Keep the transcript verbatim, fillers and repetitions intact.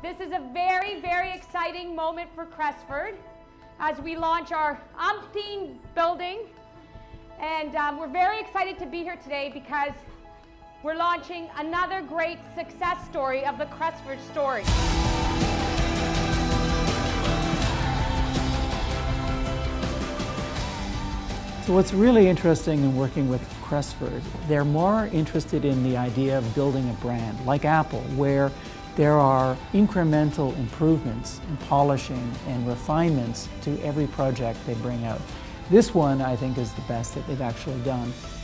This is a very, very exciting moment for Cresford as we launch our umpteen building. And um, we're very excited to be here today because we're launching another great success story of the Cresford story. So what's really interesting in working with Cresford, they're more interested in the idea of building a brand, like Apple, where there are incremental improvements and polishing and refinements to every project they bring out. This one, I think, is the best that they've actually done.